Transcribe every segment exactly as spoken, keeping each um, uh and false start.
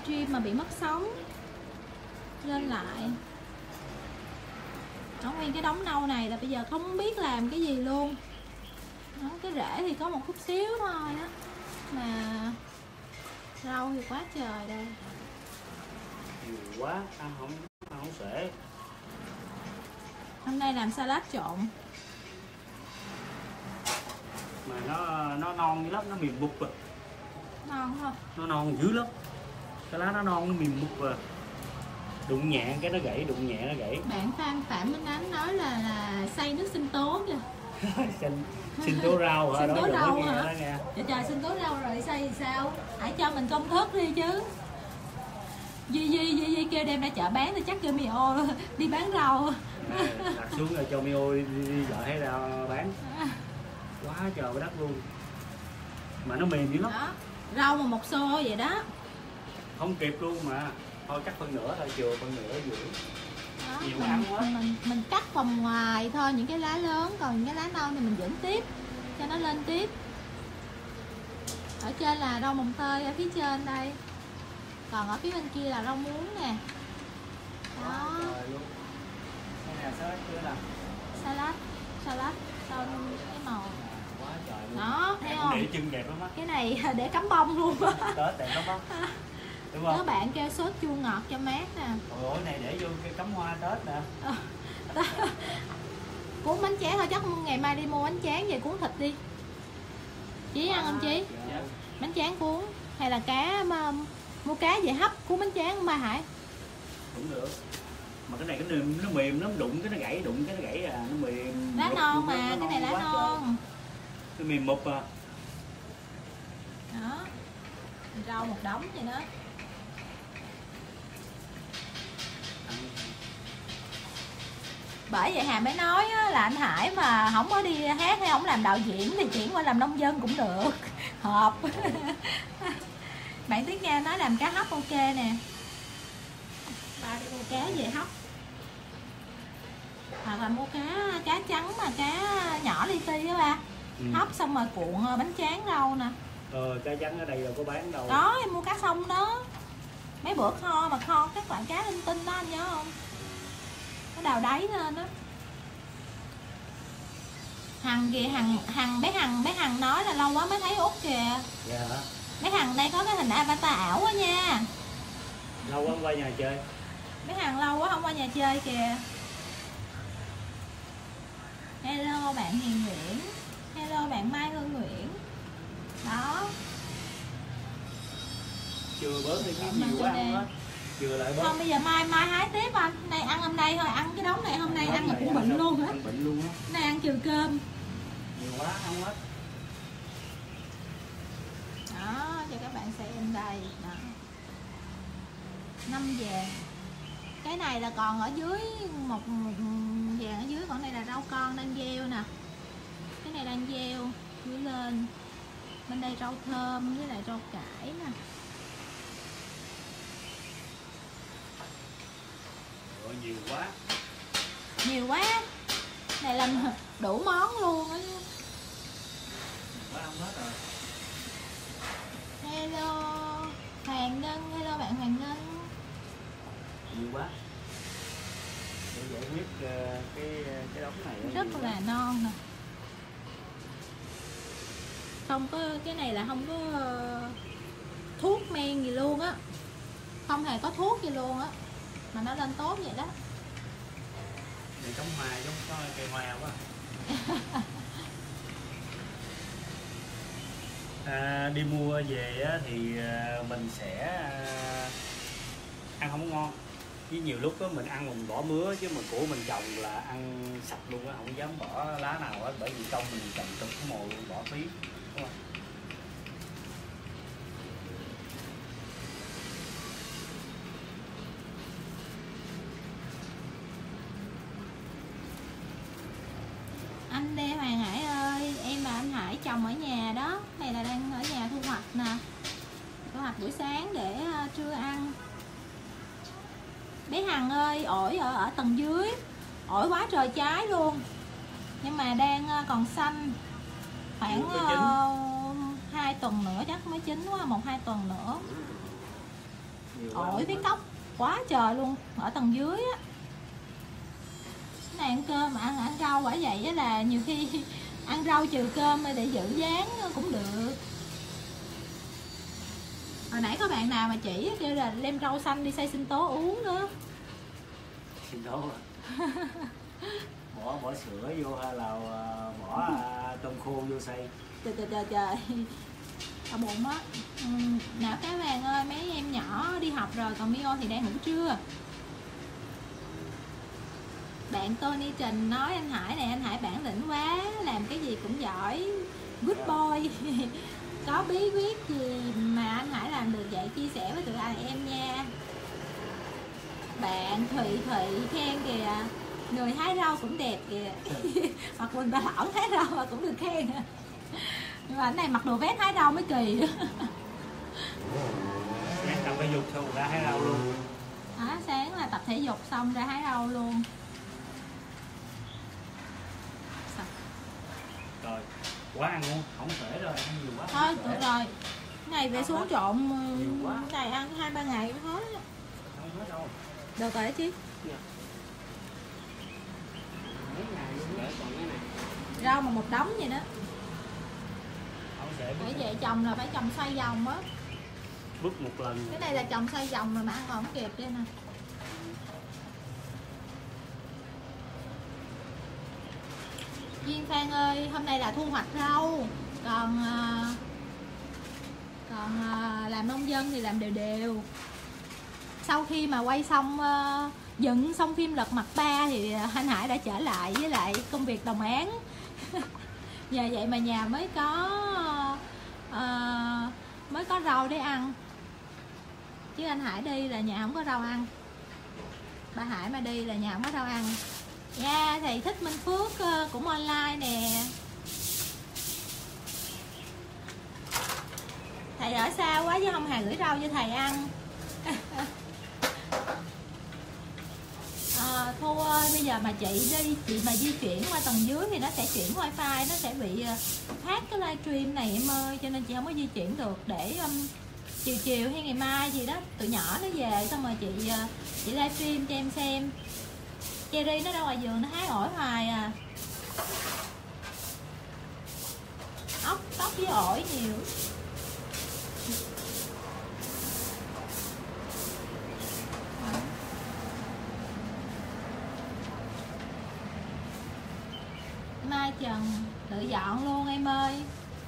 livestream mà bị mất sóng. Lên lại. Đó, nguyên cái đống nâu này là bây giờ không biết làm cái gì luôn. Đó, cái rễ thì có một chút xíu thôi á. Mà rau thì quá trời đây. Nhiều quá, ăn không, ăn không xuể. Hôm nay làm salad trộn. Mà nó nó non dữ lắm, nó mềm mục rồi. Non không? Nó non dữ lắm. Cái lá nó non, nó mềm mục rồi. Đụng nhẹ cái nó gãy, đụng nhẹ nó gãy. Bạn Phan Phạm Minh Ánh nói là là xay nước sinh tố kìa. sinh, sinh tố rau hả? Sinh tố rau hả? Đó nghe. Trời trời, sinh tố rau rồi xay thì sao? Hãy cho mình công thức đi chứ. Duy Duy Duy Duy kêu đem ra chợ bán thì chắc kêu Mio đi bán rau. Đặt xuống rồi cho Mio đi, đi, đi chợ hay ra bán. Quá trời đất luôn. Mà nó mềm dữ lắm. Đó. Rau mà một xô vậy đó. Không kịp luôn mà. Thôi cắt phân nửa thôi, chừa phân nửa giữa. Đó, Nhiều mình, ăn quá. mình mình cắt phần ngoài thôi, những cái lá lớn, còn những cái lá non thì mình dưỡng tiếp cho nó lên tiếp. Ở trên là rau mồng tơi ở phía trên đây, còn ở phía bên kia là rau muống nè. Đó. Cái này salad chưa nè? Salad, salad xong cái màu. Quá trời luôn. Đó, thấy Em không? để chân đẹp lắm á. Cái này để cắm bông luôn á. Tết đẹp lắm á. Đúng không? Các bạn kêu sốt chua ngọt cho mát nè. Ôi ôi này để vô cái cắm hoa Tết nè. Cuốn bánh tráng thôi, chắc ngày mai đi mua bánh tráng về cuốn thịt đi. Chí ăn không Chí? Dạ. Bánh tráng cuốn hay là cá mà, mua cá về hấp cuốn bánh tráng Mai Hải? Cũng được. Mà cái này cái nó mềm lắm, đụng cái nó gãy, đụng cái nó gãy à, nó mềm. Lá non mà, cái này lá non. Cái mềm mục à. Đó. Rau một đống vậy đó. Bởi vậy Hà mới nói á, là anh Hải mà không có đi hát hay không làm đạo diễn thì chuyển qua làm nông dân cũng được. Hợp. Bạn Tuyết Nga nói làm cá hấp ok nè. Ba đi mua cá về hấp. Hoặc là mua cá cá trắng mà cá nhỏ li ti á ba. Ừ. Hấp xong rồi cuộn bánh tráng rau nè. Ờ, cá trắng ở đây đâu có bán đâu. Đó, em mua cá sông đó. Mấy bữa kho mà kho các loại cá linh tinh đó anh nhớ không? Nó đào đáy lên đó. Hằng kìa, Hằng, Hằng bé Hằng, bé Hằng nói là lâu quá mới thấy Út kìa. Dạ hả? Bé Hằng đây có cái hình avatar ảo quá nha. Lâu quá không qua nhà chơi. Bé Hằng lâu quá không qua nhà chơi kìa. Hello bạn Hiền Nguyễn. Hello bạn Mai Hương Nguyễn. Đó. Chưa bớt đi cái nhiều quá ăn hết. Chưa lại bớt. Không bây giờ mai mai hái tiếp anh. Này ăn hôm nay thôi, ăn cái đống này hôm nay ăn là cũng bệnh luôn á. Ăn bệnh luôn á. Này ăn trừ cơm. Nhiều quá ăn hết. Đó, cho các bạn xem đây. Đó. Năm vàng. Cái này là còn ở dưới một, một vàng ở dưới, còn đây là rau con đang gieo nè. Cái này đang gieo dưới lên. Bên đây rau thơm với lại rau cải nè. Ôi, nhiều quá. Nhiều quá. Này làm đủ món luôn á. Quá ăn hết rồi. Hello Hoàng Ngân, hello bạn Hoàng Ngân. Nhiều quá. Để giải quyết uh, cái cái đống này Rất là non nè. Không có, cái này là không có uh, thuốc men gì luôn á. Không hề có thuốc gì luôn á. Mà nó lên tốt vậy đó. Này cắm hoa giống có cây hoa quá. À, đi mua về á, thì mình sẽ ăn không ngon, với nhiều lúc đó mình ăn mình bỏ mứa, chứ mà của mình trồng là ăn sạch luôn á, không dám bỏ lá nào hết, bởi vì công mình trồng trong cái mồi luôn, bỏ phí, đúng không? Anh Lê Hoàng Hải ơi, em và anh Hải trồng ở nhà đó. Này là đang ở nhà thu hoạch nè. Thu hoạch buổi sáng để uh, trưa ăn. Bé Hằng ơi, ổi ở, ở tầng dưới. Ổi quá trời trái luôn. Nhưng mà đang uh, còn xanh. Khoảng uh, hai tuần nữa chắc mới chín quá, một hai tuần nữa. ổi với cốc quá trời luôn ở tầng dưới á. Cái này ăn cơm mà ăn ăn rau quả vậy á, là nhiều khi ăn rau trừ cơm để giữ dáng cũng được. Hồi nãy có bạn nào mà chỉ kêu là đem rau xanh đi xay sinh tố uống nữa. Sinh tố à? bỏ bỏ sữa vô hay là bỏ tôm khô vô xay? Trời trời trời trời, đau bụng á. Ừ, nào các bạn ơi, mấy em nhỏ đi học rồi, còn Mio thì đang ngủ trưa. Bạn Tony Trình nói anh Hải này, anh Hải bản lĩnh quá, làm cái gì cũng giỏi, good boy. Có bí quyết gì mà anh Hải làm được vậy, chia sẻ với tụi anh em nha. Bạn Thụy Thụy khen kìa, người hái rau cũng đẹp kìa. Mặc quần bà lão hái rau mà cũng được khen. Nhưng mà cái này mặc đồ vest hái rau mới kỳ. Sáng tập thể dục xong ra hái rau luôn. À, sáng là tập thể dục xong ra hái rau luôn. Rồi, quá ăn luôn, không thể rồi, ăn nhiều quá. Thôi, được rồi. Cái này về xuống trộn, cái này ăn hai ba ngày cũng hết. Không hết đâu. Được rồi chứ. Mấy ngày luôn để còn cái này. Rau mà một đống vậy đó. Không để Để vậy trồng là phải trồng xoay vòng á. bước một lần. Cái này là trồng xoay vòng rồi mà ăn còn không kịp đây nè. Duyên Phan ơi, hôm nay là thu hoạch rau. Còn còn làm nông dân thì làm đều đều. Sau khi mà quay xong uh, dựng xong phim Lật Mặt ba thì anh Hải đã trở lại với lại công việc đồng án. Nhờ vậy mà nhà mới có uh, mới có rau để ăn. Chứ anh Hải đi là nhà không có rau ăn. Ba Hải mà đi là nhà không có rau ăn. Nha, yeah, thầy Thích Minh Phước uh, cũng online nè. Thầy ở xa quá chứ không hề gửi rau cho thầy ăn. À, Thu ơi, bây giờ mà chị đi, chị mà di chuyển qua tầng dưới thì nó sẽ chuyển wifi, nó sẽ bị phát cái livestream này em ơi, cho nên chị không có di chuyển được. Để um, chiều chiều hay ngày mai gì đó tụi nhỏ nó về xong rồi chị chị livestream cho em xem. Cherry nó ra ngoài vườn nó hái ổi hoài à. Ốc, tóc với ổi nhiều. Mai Trần tự dọn luôn em ơi.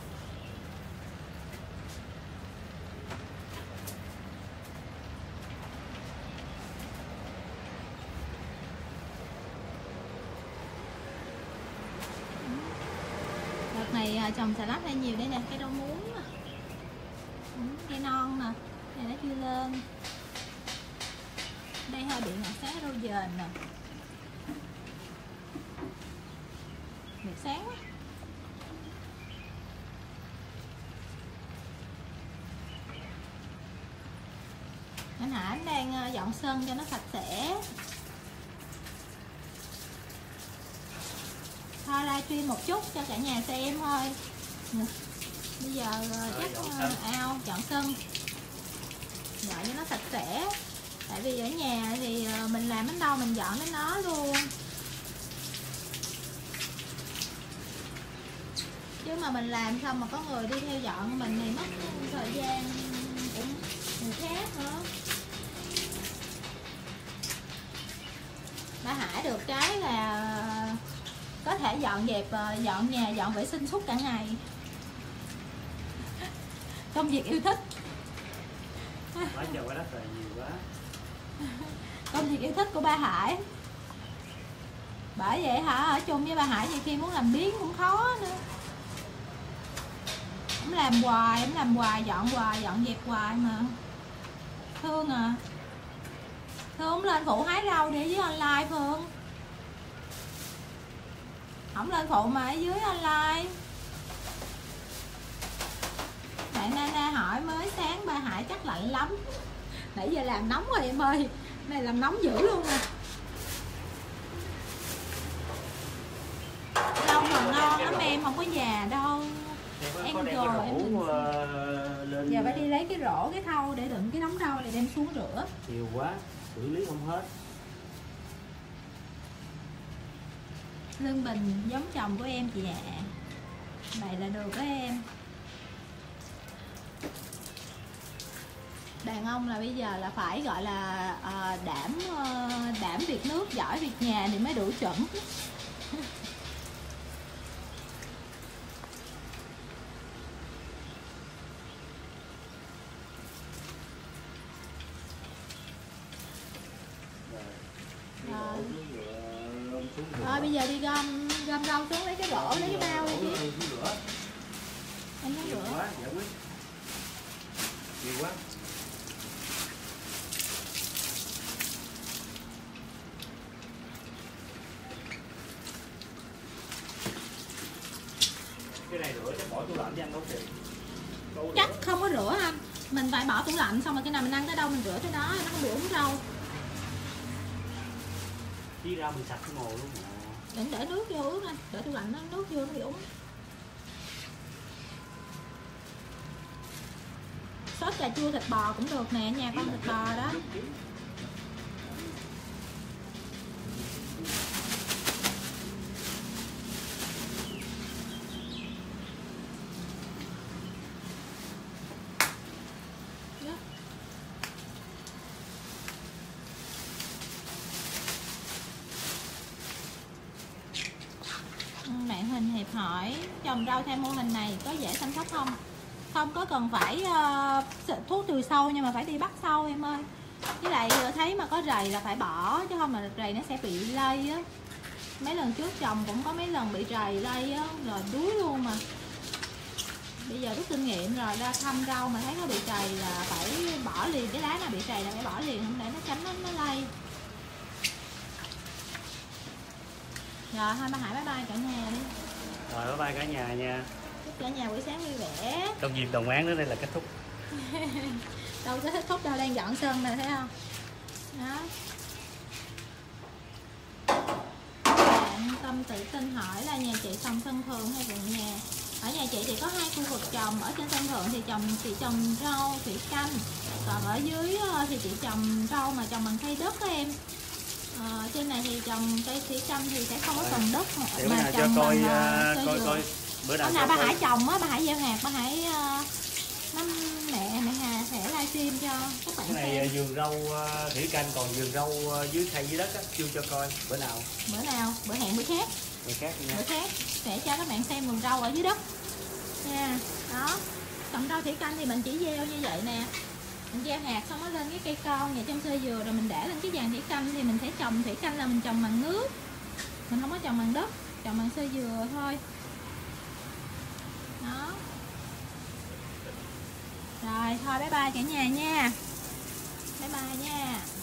Đợt này trồng xà lách hay nhiều đây nè, cây rau muống nè, cây non nè, này nó chưa lên. Đây hơi bị ngọt sáng rau dền nè. Được sáng quá. Anh Hải đang dọn sân cho nó sạch sẽ. Thôi livestream một chút cho cả nhà xem thôi. Bây giờ chắc ao dọn sân dọn cho nó sạch sẽ. Tại vì ở nhà thì mình làm đến đâu mình dọn đến nó luôn. Chứ mà mình làm xong mà có người đi theo dọn mình thì mất thời gian cũng người khác nữa. Ba Hải được cái là có thể dọn dẹp, dọn nhà, dọn vệ sinh suốt cả ngày. Công việc yêu thích. Quá trời quá đất rồi, nhiều quá. Công việc yêu thích của ba Hải. Bởi vậy hả, ở chung với ba Hải nhiều khi muốn làm biếng cũng khó nữa. Em làm hoài, em làm hoài, dọn hoài, dọn dẹp hoài mà. Thương à. Thương không lên phụ hái rau để dưới online Phương. Không lên phụ mà ở dưới online. Bạn Nana hỏi mới sáng ba Hải chắc lạnh lắm. Nãy giờ làm nóng rồi em ơi. Này làm nóng dữ luôn nè. Rau mà ngon lắm em, không có già đâu. Em em có đem rồi cái em rổ uh, lên lên. Giờ phải đi lấy cái rổ, cái thau để đựng cái đống rau này đem xuống rửa. Nhiều quá, xử lý không hết. Lương Bình giống chồng của em chị ạ. Vậy là được đó em. Đàn ông là bây giờ là phải gọi là uh, đảm uh, đảm việc nước, giỏi việc nhà thì mới đủ chuẩn. Thôi bây giờ đi gom gom rau xuống, lấy cái rổ, lấy cái bao đi chứ. Em muốn rửa. Quá, giải quyết. Nhiều quá. Cái này rửa chắc bỏ tủ lạnh cho anh đâu kìa. Chắc không có rửa anh. Mình phải bỏ tủ lạnh xong rồi khi nào mình ăn tới đâu mình rửa tới đó, nó không bị úng rau. Chi ra mình sạch cái mồi luôn mà. Đừng để nước vô ướt anh, để tủ lạnh nó nước vô nó bị úng. Sốt cà chua thịt bò cũng được nè, nhà con thịt bò đó. Bạn Huỳnh Hiệp hỏi trồng rau theo mô hình này có dễ chăm sóc không? Không có cần phải uh, thuốc trừ sâu nhưng mà phải đi bắt sâu em ơi. Với lại thấy mà có rầy là phải bỏ chứ không mà rầy nó sẽ bị lây á. Mấy lần trước trồng cũng có mấy lần bị rầy lây á, rồi đuối luôn mà. Bây giờ rút kinh nghiệm rồi, ra thăm rau mà thấy nó bị rầy là phải bỏ liền, cái lá nào bị rầy là phải bỏ liền, không để nó tránh nó, nó lây. Rồi thôi ba Hải bye bye cả nhà đi. Rồi bye bye cả nhà nha. Chúc cả nhà buổi sáng vui vẻ. Công việc đồng án đến đây là kết thúc. Đâu có kết thúc đâu, đang dọn sân nè thấy không? Đó. Bạn Tâm Tự Tin hỏi là nhà chị trồng sân thượng hay vườn nhà? Ở nhà chị thì có hai khu vực trồng, ở trên sân thượng thì trồng chị trồng rau thủy canh, còn ở dưới thì chị trồng rau mà trồng bằng cây đất đó em. Ờ, trên này thì trồng cây thủy canh thì sẽ không có cần đất mà, mà trồng cho coi, bằng uh, coi coi bữa nào nào ba Hải trồng á, ba Hải gieo hạt, ba Hải uh, năm mẹ mẹ Hà sẽ livestream cho các bạn cái này xem. vườn rau uh, thủy canh, còn vườn rau uh, dưới khay dưới đất á, chưa cho coi bữa nào. Bữa nào, bữa hẹn bữa khác. Bữa khác nha. Bữa khác sẽ cho các bạn xem vườn rau ở dưới đất nha. Đó, trồng rau thủy canh thì mình chỉ gieo như vậy nè, mình gieo hạt xong nó lên cái cây con nhà trong sơ dừa rồi mình để lên cái dàn thủy canh thì mình sẽ trồng thủy canh là mình trồng bằng nước, mình không có trồng bằng đất, trồng bằng sơ dừa thôi. Đó. Rồi thôi bye bye cả nhà nha. Bye bye nha.